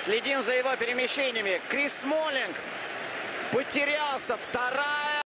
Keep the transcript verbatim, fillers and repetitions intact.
Следим за его перемещениями. Крис Смолинг потерялся. Вторая.